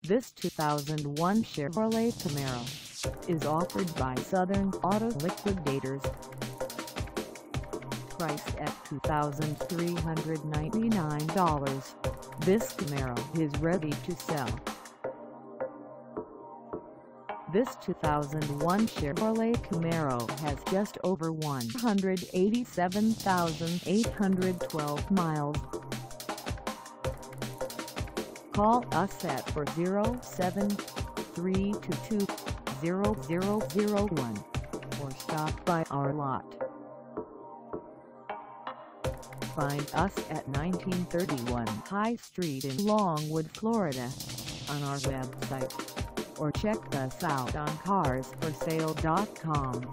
This 2001 Chevrolet Camaro is offered by Southern Auto Liquidators. Priced at $2,399, this Camaro is ready to sell. This 2001 Chevrolet Camaro has just over 187,812 miles. Call us at 407-322-0001 or stop by our lot. Find us at 1931 High Street in Longwood, Florida on our website, or check us out on carsforsale.com.